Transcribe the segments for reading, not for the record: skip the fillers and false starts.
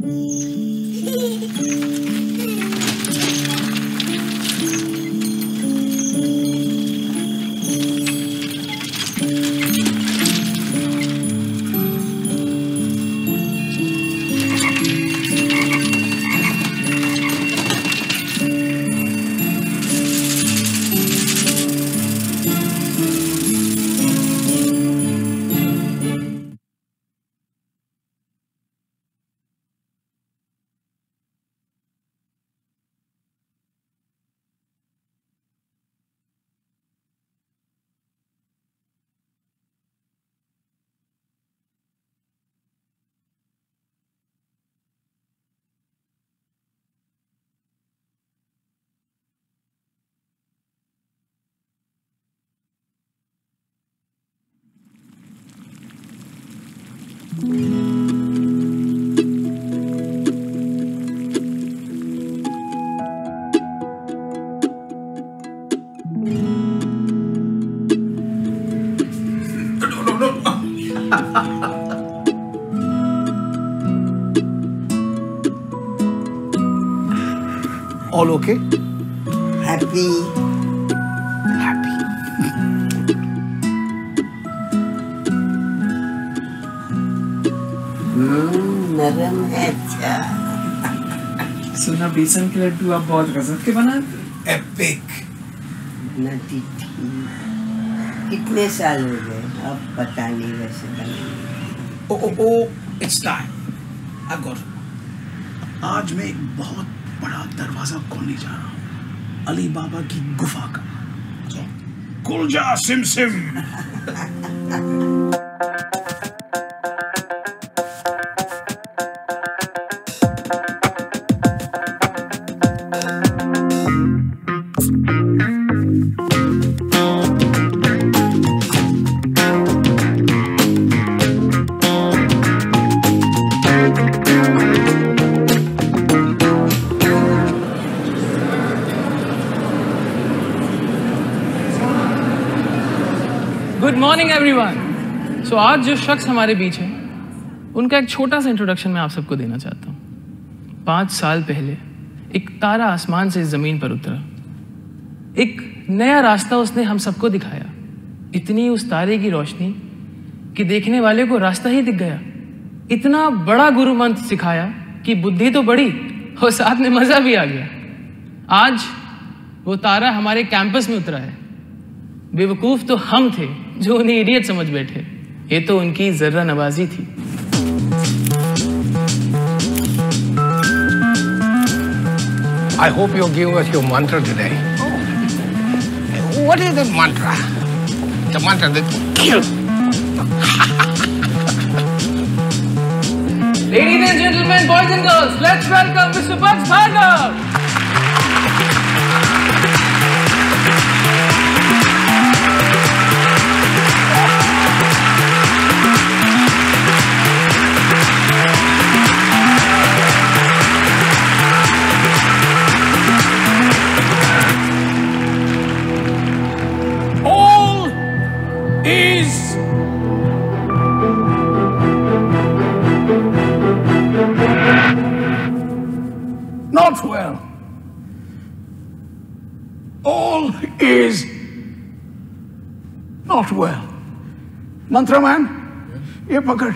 All okay? Happy. Happy. नरम है अच्छा। सुना बेसन के लड्डू आप बहुत गजब के बनाते। Epic. नटी थी। कितने साल हो गए? अब पता नहीं वैसे बने। Oh, it's time. I've got it. आज मैं एक बहुत बड़ा दरवाजा खोलने जा रहा हूँ, अली बाबा की गुफा का। खुल जा सिम सिम। Good morning everyone. सो आज जो शख्स हमारे बीच है उनका एक छोटा सा इंट्रोडक्शन मैं आप सबको देना चाहता हूँ। 5 साल पहले एक तारा आसमान से इस जमीन पर उतरा। एक नया रास्ता उसने हम सबको दिखाया। इतनी उस तारे की रोशनी कि देखने वाले को रास्ता ही दिख गया। इतना बड़ा गुरु मंत्र सिखाया कि बुद्धि तो बढ़ी और साथ में मजा भी आ गया। आज वो तारा हमारे कैंपस में उतरा है। बेवकूफ तो हम थे जो उन्हें इडियट समझ बैठे। ये तो उनकी जर्रा नवाजी थी। I hope you'll give us your mantra today. What is the mantra? The mantra that kills. Ladies and gentlemen, boys and girls, let's welcome Mr. Bugs Bhargav. Not well. All is not well. Mantra man, ये पकड़।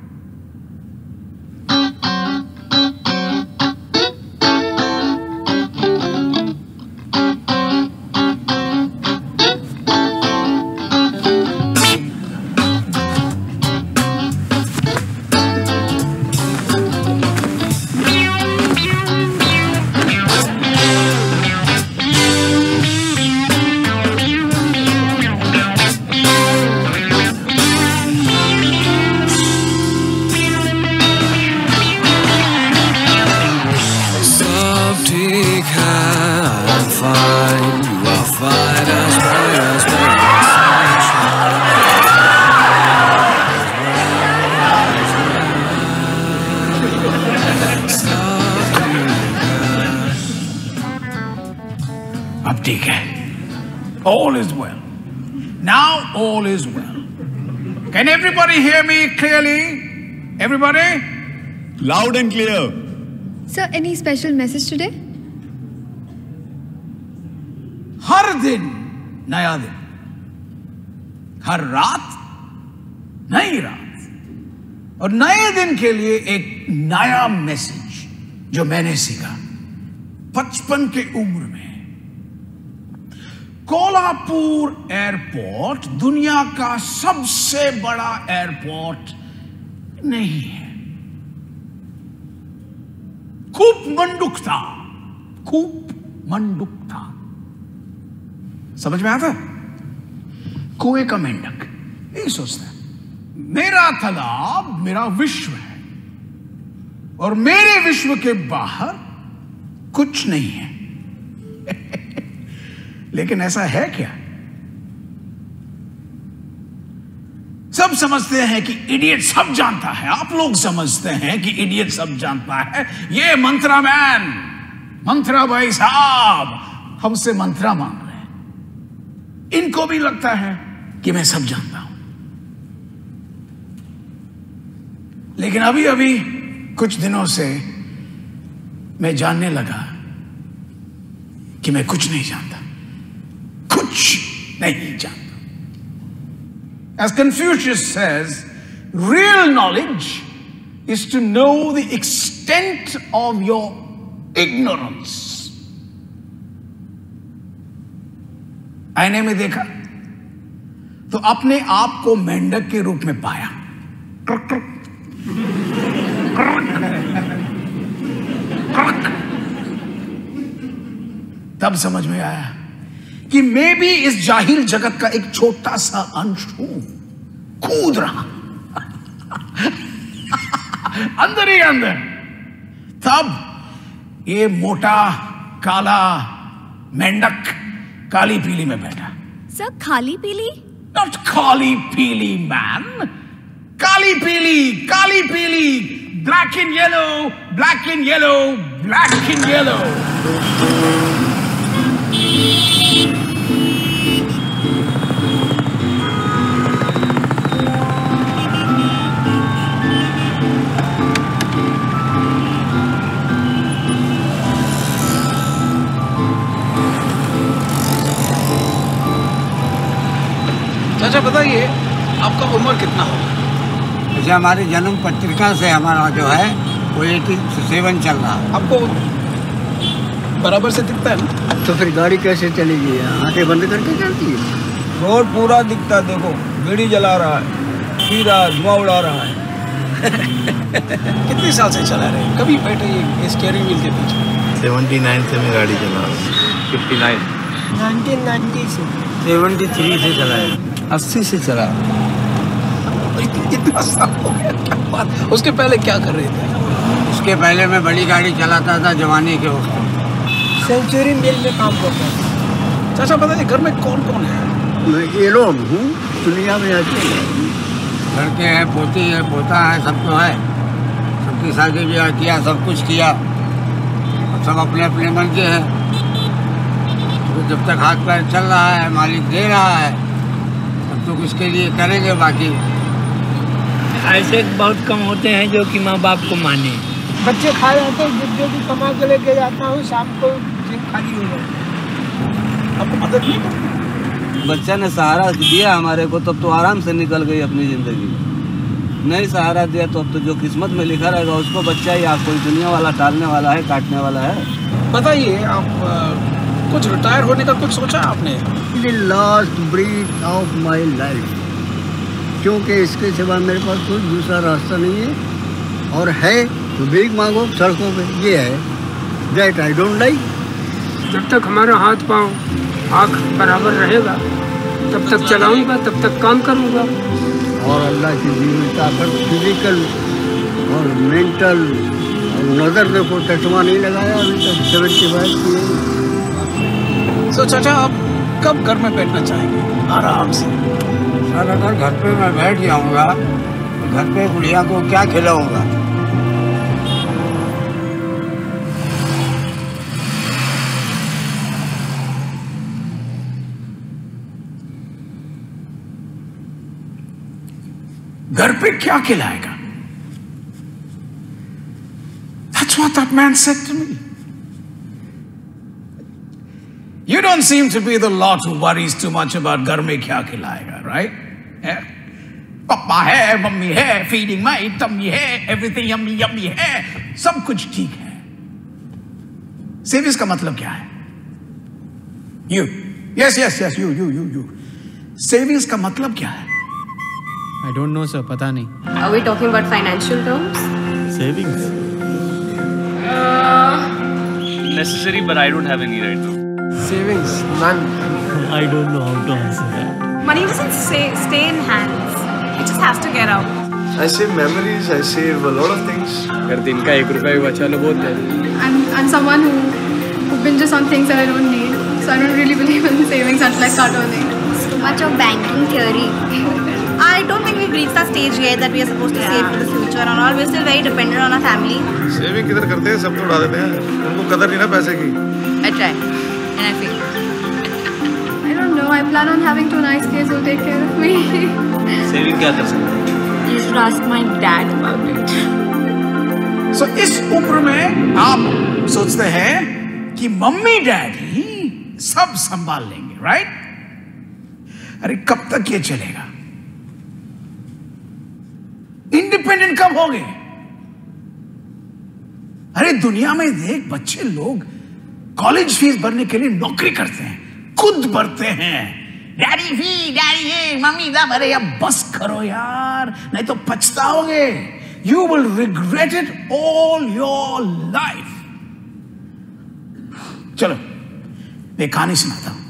अब ठीक है। All is well. Now all is well. Can everybody hear me clearly? Everybody? Loud and clear. Sir, any special message today? हर दिन नया दिन, हर रात नई रात, और नए दिन के लिए एक नया मैसेज जो मैंने सीखा 55 के उम्र में। कोल्हापुर एयरपोर्ट दुनिया का सबसे बड़ा एयरपोर्ट नहीं है। खूब मंडुक था, खूब मंडुक था। समझ में आता? कुएं का मेंढक यही सोचता है, मेरा तालाब मेरा विश्व है और मेरे विश्व के बाहर कुछ नहीं है। लेकिन ऐसा है क्या? सब समझते हैं कि इडियट सब जानता है। आप लोग समझते हैं कि इडियट सब जानता है। ये मंत्रा मैन, मंत्रा भाई साहब हमसे मंत्रा मांग रहे हैं। इनको भी लगता है कि मैं सब जानता हूं। लेकिन अभी अभी कुछ दिनों से मैं जानने लगा कि मैं कुछ नहीं जानता, कुछ नहीं जानता। As Confucius says, real knowledge is to know the extent of your ignorance. आईने में देखा तो अपने आप को मेंढक के रूप में पाया। क्रक क्रक क्रक क्रक। तब समझ में आया कि मैं भी इस जाहिल जगत का एक छोटा सा अंश हूं, कूद रहा अंदर ही अंदर। तब ये मोटा काला मेंढक काली पीली में बैठा। सर, खाली पीली? नॉट काली पीली मैन, काली पीली, काली पीली, black in yellow, black in yellow, black in yellow. चाचा बताइए, आपका उम्र कितना होगा? जैसे हमारी जन्म पत्रिका से हमारा जो है वो 87 चल रहा है। आपको बराबर से दिखता है ना? तो फिर गाड़ी कैसे चलेगी? आंखें बंद करके चलती है। रोड पूरा दिखता, देखो बीड़ी जला रहा है, पी रहा है, धुआं उड़ा रहा है। कितने साल से चला रहे हैं? कभी बैठे ये स्टीयरिंग व्हील के पीछे? 79 से मैं गाड़ी चला रहा हूँ। 59 1990 से 73 से चला है। 80 से चला। इतना साल हो गया, क्या बात। उसके पहले क्या कर रहे थे? उसके पहले मैं बड़ी गाड़ी चलाता था जवानी के वक्त। सेंचुरी मिल में काम करता था। चाचा बताइए, घर में कौन कौन है? मैं ये लोग हूँ, दुनिया में अच्छे लड़के हैं, पोती है, पोता है, सब तो है। सबकी शादी ब्याह किया, सब कुछ किया। अब सब अपने अपने मन के हैं। तो जब तक हाथ पैर चल रहा है, मालिक दे रहा है, तब तो उसके लिए करेंगे। बाकी ऐसे बहुत कम होते हैं जो कि माँ बाप को माने। बच्चे खा जाते हैं, जो भी कमा के लेके जाता हूँ, शाम को खाली हो जाता है। आपको मदद नहीं करती? बच्चा ने सहारा दिया हमारे को, तब तो आराम से निकल गई अपनी जिंदगी। नहीं सहारा दिया तो अब तो जो किस्मत में लिखा रहेगा उसको बच्चा ही आप कोई दुनिया वाला टालने वाला है, काटने वाला है। बताइए, आप कुछ रिटायर होने का कुछ सोचा आपने? Last breath of my life, क्योंकि इसके सिवा मेरे पास कोई दूसरा रास्ता नहीं है। और है तो भीख मांगो सड़कों पे, ये है। That I don't like. जब तक हमारा हाथ पाँव आँख बराबर रहेगा तब तक चलाऊंगा, तब तक काम करूंगा। और अल्लाह की दी हुई ताकत, फिजिकल और मेंटल और नज़र में कोई चश्मा नहीं लगाया अभी तक। 75 की। सो चाचा, आप कब घर में बैठना चाहेंगे आराम से? सर, अगर घर पे मैं बैठ जाऊंगा तो घर पे बुढ़िया को क्या खिलाऊंगा? घर पे क्या खिलाएगा? That's what that man said to me. You don't seem to be the lot who worries too much about घर में क्या खिलाएगा, right? Yeah? पापा है, मम्मी है, feeding my tummy है, everything yummy yummy है, सब कुछ ठीक है. Savings का मतलब क्या है? You. Yes, you. Savings का मतलब क्या है? I don't know, sir. पता नहीं. Are we talking about financial terms? Savings. Necessary, but I don't have any right now. Savings, none. I don't know how to answer that. Money doesn't stay in hands. It just has to get out. I save memories. I save a lot of things. अगर दिन का 1 रुपया भी बचा लो बहुत है. I'm someone who binges on things that I don't need. So I don't really believe in savings until I start earning. It's too much of banking theory. I don't think we've reached that stage yet that we are supposed to save for the future and all. We're still very dependent on our family. Saving किधर करते हैं, सब तो उड़ा देते हैं. उनको कदर नहीं ना पैसे की. I try and I fail. I don't know. I plan on having 2 nice kids who'll take care of me. Saving क्या कर सकते हैं? You should ask my dad about it. So इस उम्र में आप सोचते हैं कि मम्मी डैडी सब संभाल लेंगे, राइट? अरे कब तक ये चलेगा? इंडिपेंडेंट कब होगे? अरे दुनिया में देख, बच्चे लोग कॉलेज फीस भरने के लिए नौकरी करते हैं, खुद भरते हैं. डैडी फी, डैडी ये, मम्मी दा भरे. अब बस करो यार, नहीं तो पछताओगे. You will regret it all your life. चलो मैं कहानी सुनाता हूं.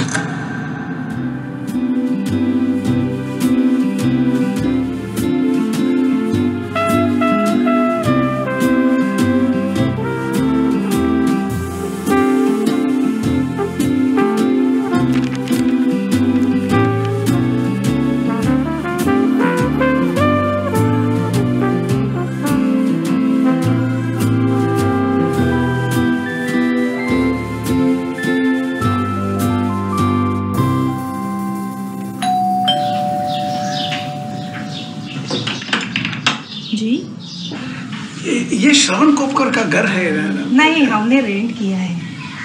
ये श्रवण कोपकर का घर है? नहीं, हमने रेंट किया है.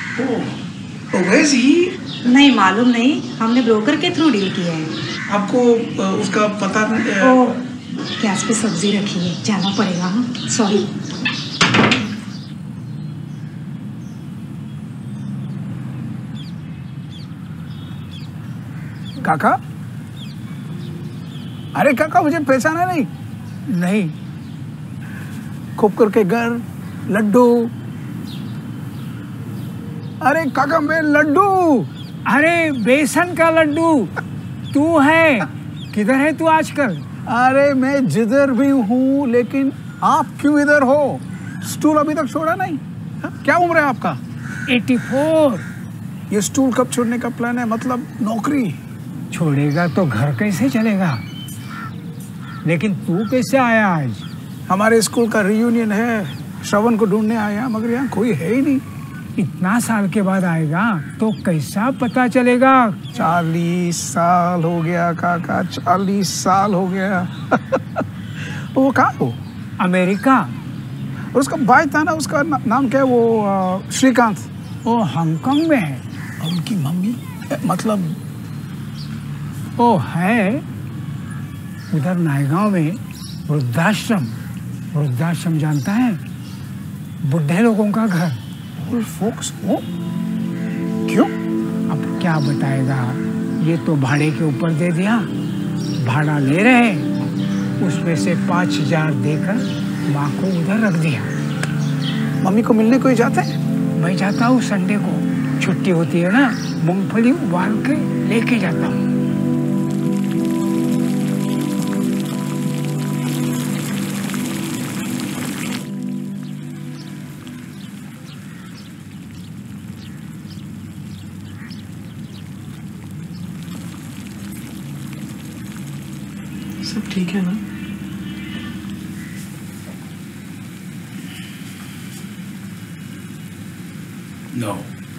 नहीं मालूम नहीं, हमने ब्रोकर के थ्रू डील किया है. आपको उसका पता नहीं? गैस पे सब्जी रखी है, जाना पड़ेगा. सॉरी. काका, अरे काका मुझे पहचाना नहीं? नहीं. खोपकर के घर, लड्डू. अरे काका मैं लड्डू. अरे बेसन का लड्डू तू है. किधर है तू आजकल? अरे मैं जिधर भी हूँ, लेकिन आप क्यों इधर हो? स्टूल अभी तक छोड़ा नहीं? क्या उम्र है आपका? 84. ये स्टूल कब छोड़ने का प्लान है? मतलब नौकरी छोड़ेगा तो घर कैसे चलेगा? लेकिन तू कैसे आया आज? हमारे स्कूल का रियूनियन है, श्रवण को ढूंढने आया, मगर यहाँ कोई है ही नहीं. इतना साल के बाद आएगा तो कैसा पता चलेगा? 40 साल हो गया काका, 40 साल हो गया. वो कहाँ हो? अमेरिका. और उसका भाई था ना, उसका नाम क्या है वो? श्रीकांत. वो हांगकांग में है. और उनकी मम्मी मतलब? वो है उधर नायगांव में वृद्धाश्रम. वृद्धाश्रम जानता है? बुढ़े लोगों का घर. फोक्स वो क्यों? अब क्या बताएगा? ये तो भाड़े के ऊपर दे दिया. भाड़ा ले रहे, उसमें से 5,000 देकर माँ को उधर रख दिया. मम्मी को मिलने कोई जाता है? मैं जाता हूँ संडे को, छुट्टी होती है ना, मूंगफली उबाल के लेके जाता हूँ. सब ठीक है ना? No.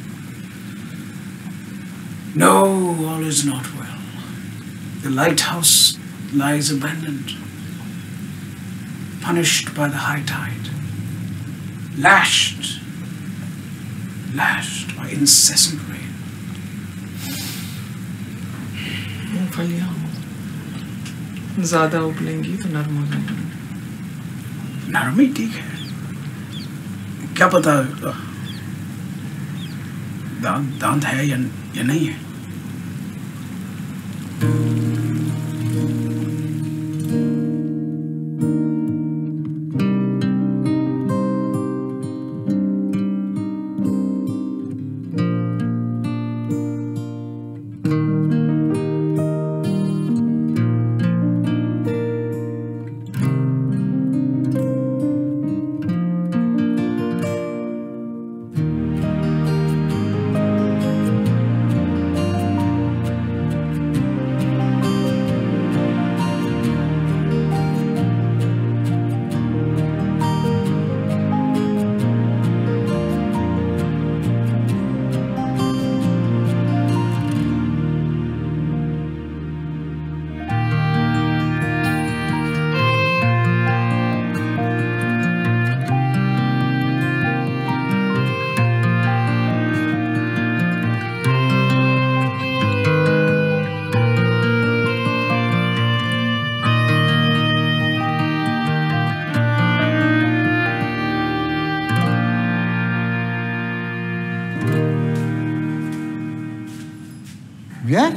No, all is not well. The lighthouse lies abandoned, punished by the high tide. lashed by incessant rain. मूंगफलियाँ ज़्यादा उबलेंगी तो नरम हो जाएंगी। नरमी ठीक है, क्या पता दांत है या नहीं है। Yes?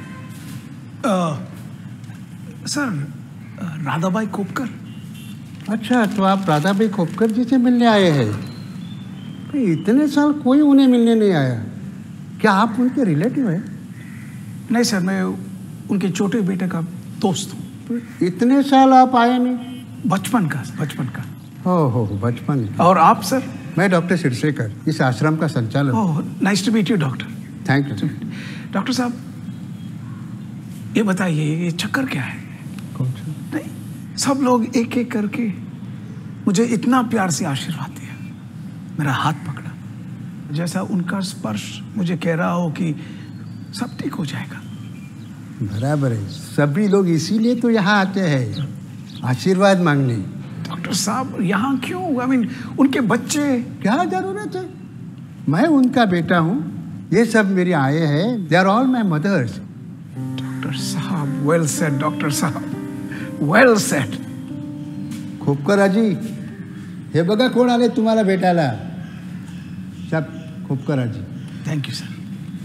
सर, राधाबाई खोपकर। अच्छा, तो आप राधाबाई खोपकर जी से मिलने आए हैं। इतने साल कोई उन्हें मिलने नहीं आया। क्या आप उनके रिलेटिव हैं? नहीं सर, मैं उनके छोटे बेटे का दोस्त हूँ। इतने साल आप आए नहीं? बचपन का। हो बचपन। और आप सर? मैं डॉक्टर सिरसेकर, इस आश्रम का संचालक। Oh, nice to meet you doctor. Thank you. Doctor साहब, ये बताइए, ये चक्कर क्या है? कौन सा? नहीं, सब लोग एक एक करके मुझे इतना प्यार से आशीर्वाद दिया, मेरा हाथ पकड़ा, जैसा उनका स्पर्श मुझे कह रहा हो कि सब ठीक हो जाएगा। बराबर है, सभी लोग इसीलिए तो यहाँ आते हैं, आशीर्वाद मांगने। डॉक्टर साहब, यहाँ क्यों? उनके बच्चे। क्या जरूरत है? मैं उनका बेटा हूँ, ये सब मेरे आए हैं। They are all my mothers. Doctor साहब, वेल सेड डॉक्टर साहब, वेल सेड। खोपकर आजी, हे बघा कोण आले तुम्हाला भेटायला। सब खोपकर आजी। Thank you sir.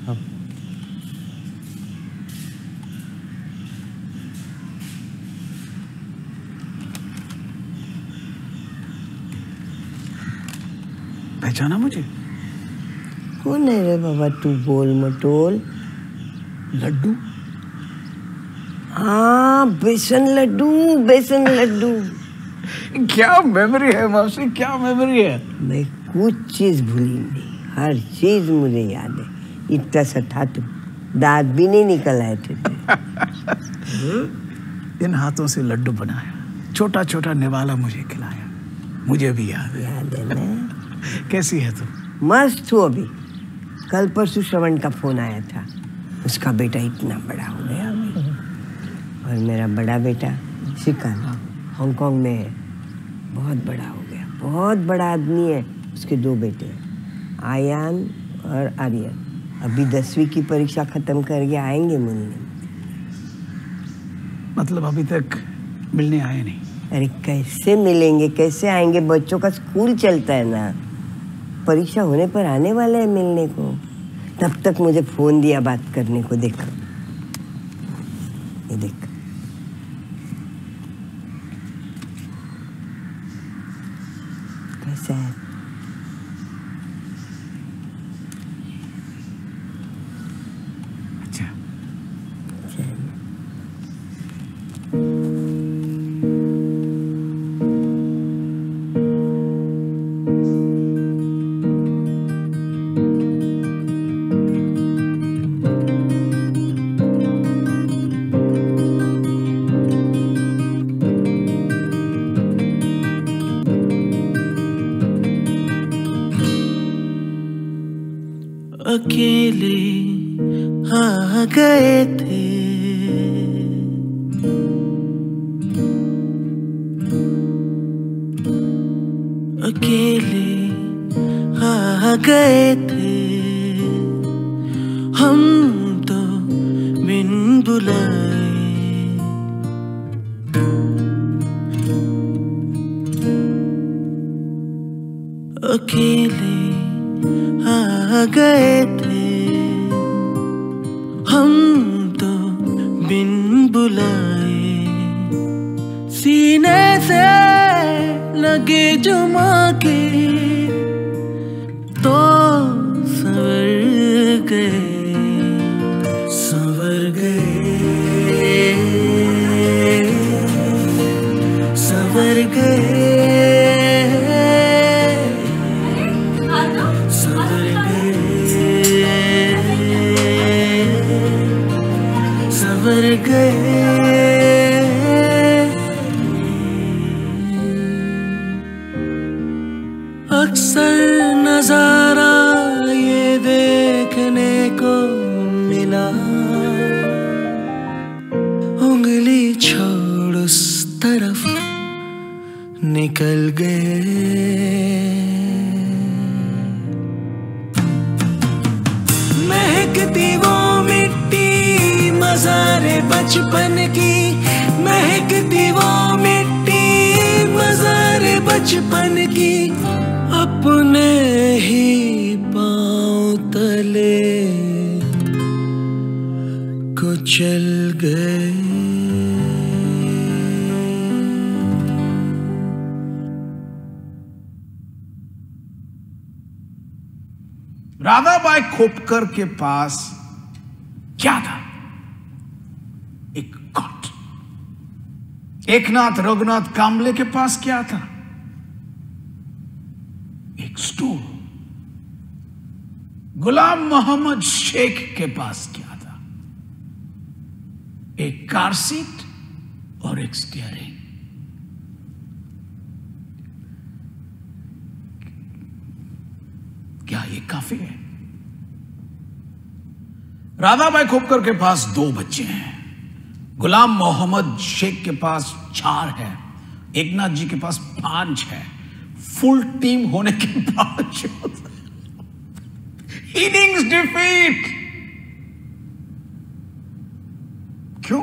पहचाना मुझे? कौन है रे बाबा तू गोल मटोल? लड्डू। हाँ, बेसन लड्डू। क्या मेमोरी है मौसी, क्या मेमोरी है। मैं कुछ चीज भूली नहीं, हर चीज मुझे याद है। इतना सा था तू, दांत भी नहीं निकल आए थे। इन हाथों से लड्डू बनाया, छोटा छोटा निवाला मुझे खिलाया, मुझे भी याद है ना। कैसी है तू? मस्त हूँ। अभी कल परसों श्रवण का फोन आया था, उसका बेटा इतना बड़ा हो गया अभी। और मेरा बड़ा बेटा शिकान हांगकांग में है, बहुत बड़ा हो गया, बहुत बड़ा आदमी है। उसके 2 बेटे हैं, आयान और आर्यन। अभी 10वीं की परीक्षा खत्म करके आएंगे मिलने। मतलब अभी तक मिलने आए नहीं? अरे कैसे मिलेंगे, कैसे आएंगे? बच्चों का स्कूल चलता है ना, परीक्षा होने पर आने वाले हैं मिलने को। तब तक मुझे फोन दिया बात करने को। देख ये देख, कैसा है? अच्छा। अकेले आ गए थे, अकेले गए थे हम तो बिन बुलाए, अकेले आ गए थे हम तो बिन बुलाए, सीने से लगे जुमा के तो संवर गए, संवर गए, संवर गए, संवर गए, संवर गए। अक्सर नजारा ये देखने को मिला, उंगली छोड़ उस तरफ निकल गए, महकती वो मिट्टी मज़ारे बचपन की, महकती वो मिट्टी मज़ारे बचपन की, अपने ही पाँव तले कुचल गए। राधाबाई खोपकर के पास क्या था? एक कॉट। एकनाथ रघुनाथ कांबले के पास क्या था? एक स्टूल। गुलाम मोहम्मद शेख के पास क्या था? एक कार सीट और एक स्टीयरिंग। क्या ये काफी है? राधाबाई खोपकर के पास 2 बच्चे हैं, गुलाम मोहम्मद शेख के पास 4 है, एकनाथ जी के पास 5 है। फुल टीम होने के बावजूद इनिंग्स डिफीट। क्यों?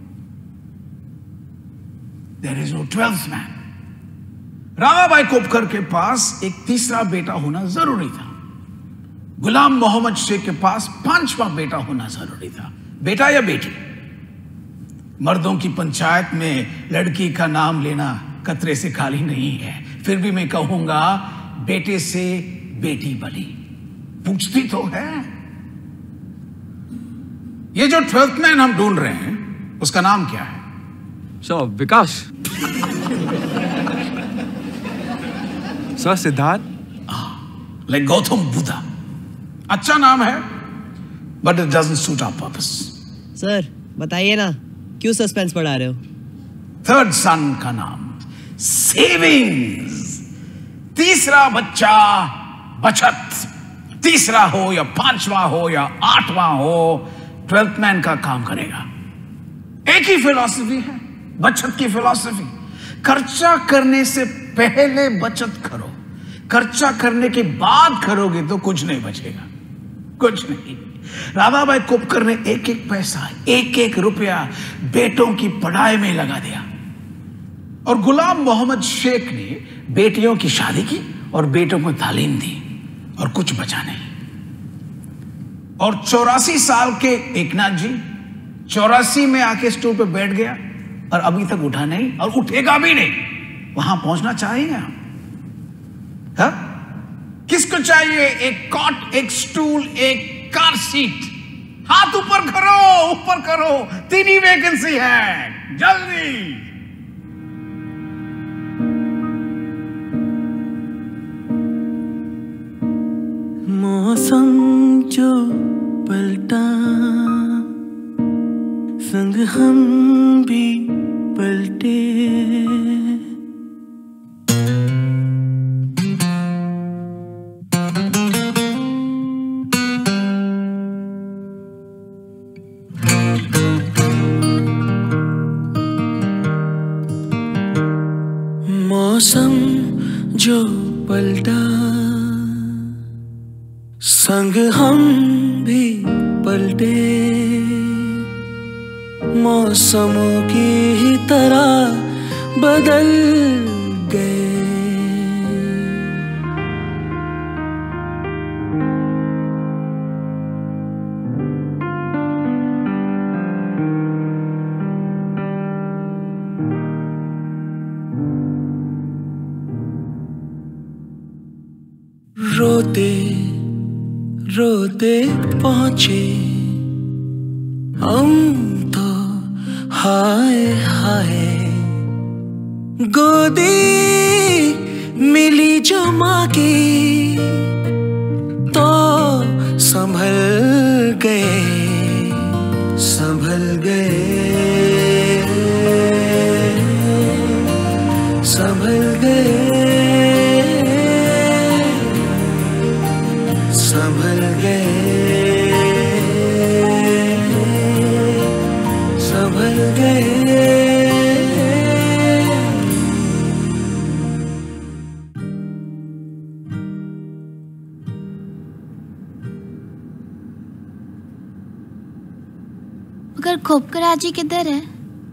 There is no 12th man. Radhabai Khopkar के पास एक तीसरा बेटा होना जरूरी था। गुलाम मोहम्मद शेख के पास 5वां बेटा होना जरूरी था। बेटा या बेटी? मर्दों की पंचायत में लड़की का नाम लेना कतरे से खाली नहीं है। फिर भी मैं कहूंगा बेटे से बेटी बली। पूछती तो है। ये जो 12th मैन हम ढूंढ रहे हैं उसका नाम क्या है? Sir Vikas. Sir Siddharth. Like Gautam Buddha. अच्छा नाम है but it doesn't suit our purpose. Sir बताइए ना, क्यों सस्पेंस बढ़ा रहे हो? 3rd सन का नाम सेविंग्स। तीसरा बच्चा बचत। तीसरा हो या 5वां हो या 8वां हो, 12th मैन का काम करेगा। एक ही फिलॉसफी है, बचत की फिलॉसफी। खर्चा करने से पहले बचत करो, खर्चा करने के बाद करोगे तो कुछ नहीं बचेगा, कुछ नहीं। राधाबाई खोपकर ने एक एक पैसा, एक एक रुपया बेटों की पढ़ाई में लगा दिया। और गुलाम मोहम्मद शेख ने बेटियों की शादी की और बेटों को तालीम दी और कुछ बचा नहीं। और 84 साल के एकनाथ जी 84 में आके स्टूल पे बैठ गया और अभी तक उठा नहीं और उठेगा भी नहीं। वहां पहुंचना चाहेंगे हम? हा? किसको चाहिए? एक कॉट, एक स्टूल, एक कार सीट। हाथ ऊपर करो, ऊपर करो। 3 ही वैकेंसी है, जल्दी। मौसम जो पलटा, संग हम भी पलटे। मौसम जो पलटा, संग हम भी पलटे, मौसमों की ही तरह बदल गए। रोते रोते पहुंचे हम तो, हाय हाय। गोदी मिली जो माँ की तो संभल गए, संभल गए, संभल गए, संभल गए, संभल गए। मगर खोपकर आजी किधर है?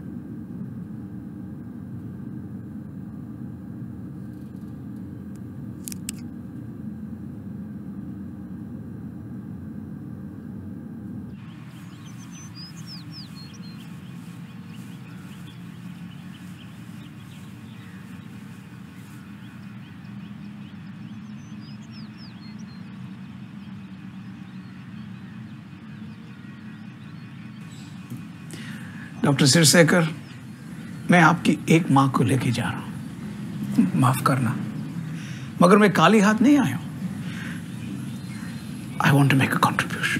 डॉक्टर सिरसेकर, मैं आपकी एक माँ को लेके जा रहा हूँ, माफ करना, मगर मैं खाली हाथ नहीं आया हूँ। I want to make a contribution.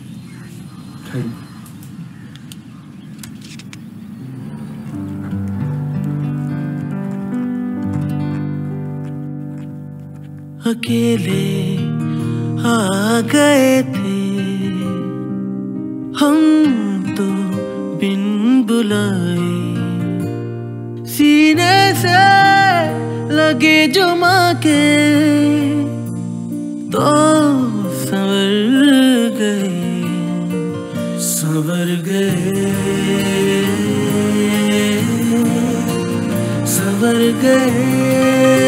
अकेले आ गए थे हम तो बिन बुलाए, सीने से लगे जो माँ के तो संवर गए, संवर गए, संवर गए।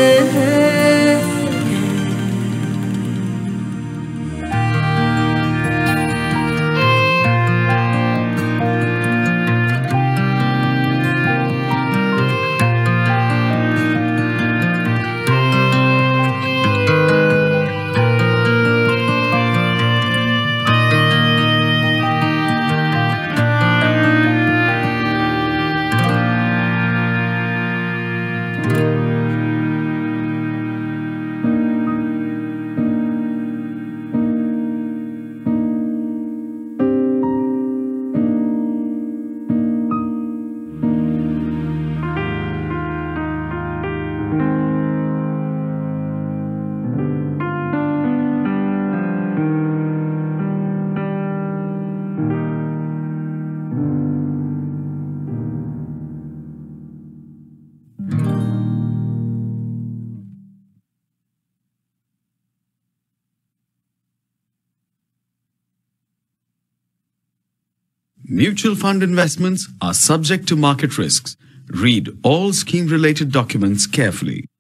Mutual fund investments are subject to market risks. Read all scheme-related documents carefully.